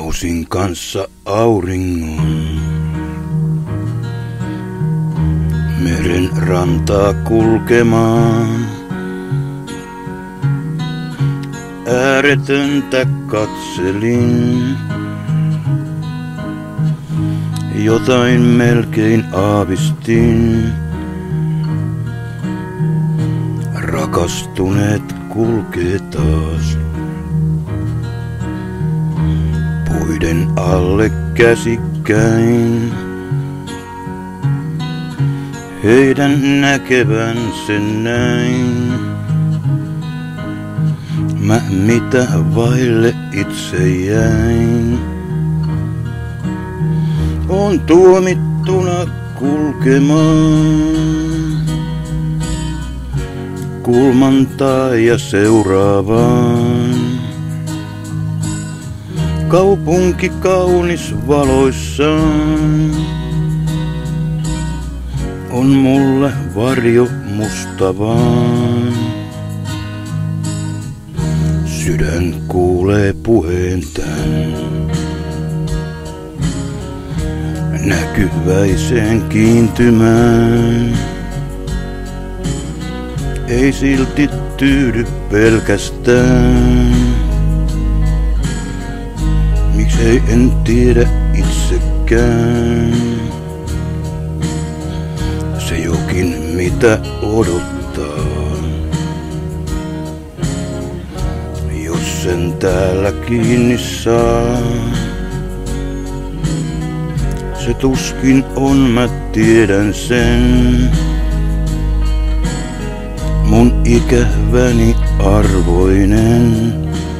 Nousin kanssa auringon. Meren rantaa kulkemaan. Ääretöntä katselin. Jotain melkein aavistin. Rakastuneet kulkee taas. Puiden alle käsikkäin. Heidän näkevän sen näin. Mä mitä vaille itse jäin. On tuomittuna kulkemaan. Kulmantaa ja seuraavaan. Kaupunki kaunis valoissaan. On mulle varjo musta vaan. Sydän kuulee puheen tän. Näkyväiseen kiintymään. Ei silti tyydy pelkästään. Miksei en tiedä itsekään. Se jokin mitä odottaa. Jos sen täällä kiinni saa. Se tuskin on, mä tiedän sen. Mun ikäväni arvoinen.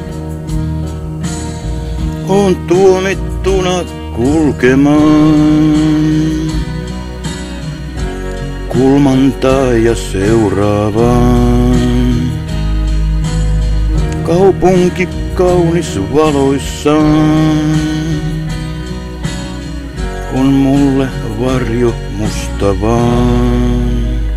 On tuomittuna kulkemaan. Kulmantaa ja seuraavaan. Kaupunki kaunis valoissaan. On mulle varjo musta vaan.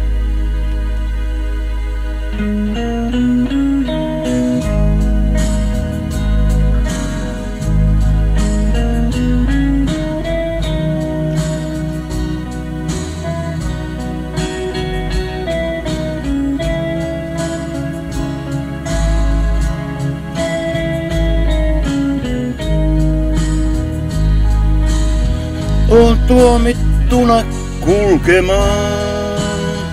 On tuomittuna kulkemaan.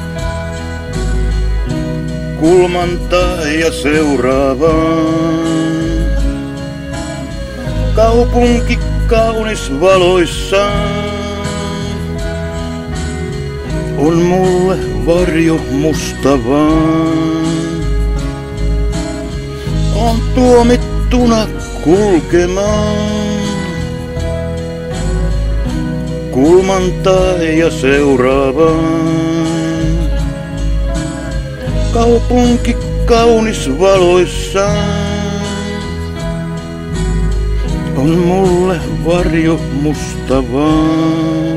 Kulmantaa ja seuraavaan. Kaupunki kaunis valoissaan. On mulle varjo musta vaan. On tuomittuna kulkemaan. Kulmantaa ja seuraavaan. Kaupunki kaunis valoissaan. On mulle varjo musta vaan.